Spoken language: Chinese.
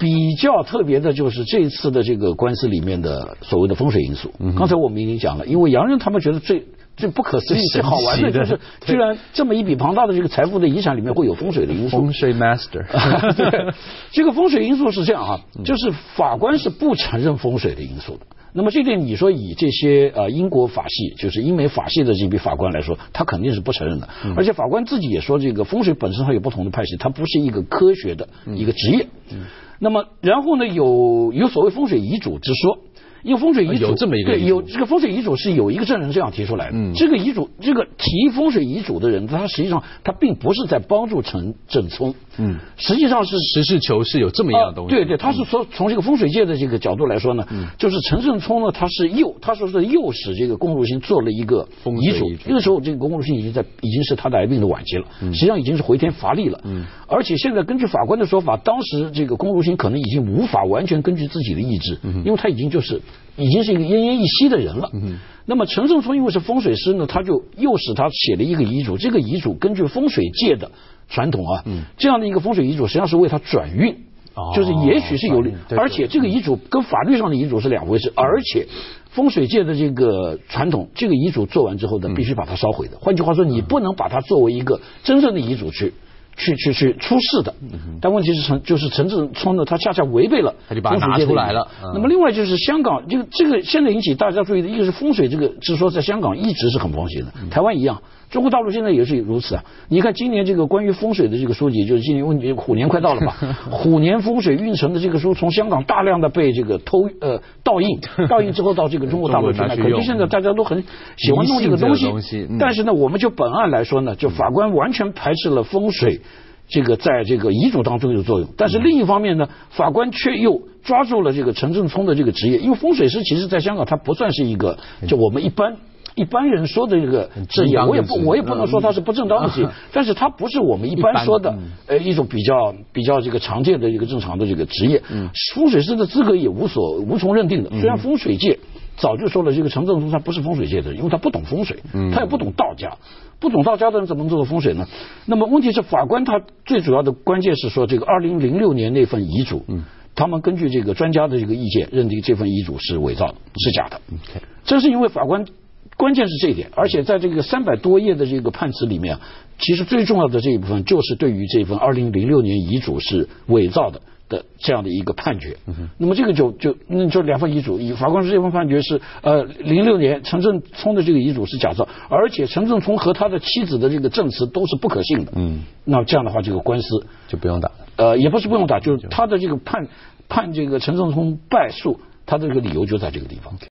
比较特别的就是这次的这个官司里面的所谓的风水因素。刚才我们已经讲了，因为洋人他们觉得最不可思议、最好玩的就是，居然这么一笔庞大的这个财富的遗产里面会有风水的因素。 风水 master 对，这个风水因素是这样啊，就是法官是不承认风水的因素的。那么这点你说以这些英国法系，就是英美法系的这批法官来说，他肯定是不承认的。而且法官自己也说，这个风水本身它有不同的派系，它不是一个科学的一个职业。那么然后呢，有所谓风水遗嘱之说。因为风水遗嘱有这么一个对，有这个风水遗嘱是有一个证人这样提出来的。这个遗嘱，这个提风水遗嘱的人，他实际上他并不是在帮助陈正聪，实际上是实事求是有这么一样东西。 对，他是说从这个风水界的这个角度来说呢，就是陈正聪呢，他说是诱使这个龚如心做了一个遗嘱。那个时候，这个龚如心已经是他的癌病的晚期了，实际上已经是回天乏力了。而且现在根据法官的说法，当时这个龚如心可能已经无法完全根据自己的意志，因为他已经是一个奄奄一息的人了。那么陈正聪因为是风水师呢，他就诱使他写了一个遗嘱。这个遗嘱根据风水界的传统啊，这样的一个风水遗嘱实际上是为他转运，就是也许是有利，而且这个遗嘱跟法律上的遗嘱是两回事，而且风水界的这个传统，这个遗嘱做完之后呢，必须把它烧毁的。换句话说，你不能把它作为一个真正的遗嘱去出事的。但问题是就是陈正聪呢，他恰恰违背了， 他就把它拿出来了。 那么另外就是香港这个现在引起大家注意的一个是风水这个是说在香港一直是很风行的，台湾一样，中国大陆现在也是如此啊。你看今年这个关于风水的这个书籍，就是今年虎年快到了吧，虎年风水运程的这个书从香港大量的被这个盗印之后到这个中国大陆去卖，可是现在大家都很喜欢弄这个东西。但是呢，我们就本案来说呢，就法官完全排斥了风水这个在这个遗嘱当中有作用，但是另一方面呢，法官却又抓住了这个陈正聪的这个职业，因为风水师其实在香港他不算是一个就我们一般人说的这个职业，我也不能说他是不正当的职业，但是他不是我们一般说的一种比较这个常见的一个正常的这个职业。风水师的资格也无从认定的。虽然风水界早就说了，这个陈正聪他不是风水界的人，因为他不懂风水，他也不懂道家。不懂道家的人怎么能做风水呢？那么问题是法官他最主要的关键是说，这个2006年那份遗嘱，他们根据这个专家的这个意见，认定这份遗嘱是伪造的，是假的。正是因为法官关键是这一点，而且在这个300多页的这个判词里面，其实最重要的这一部分就是对于这份2006年遗嘱是伪造的这样的一个判决。那么这个就两份遗嘱，法官说这份判决是06年陈正聪的这个遗嘱是假造，而且陈正聪和他的妻子的这个证词都是不可信的。那这样的话，这个官司就不用打。 也不是不用打，就是他的这个判这个陈正聪败诉，他的这个理由就在这个地方。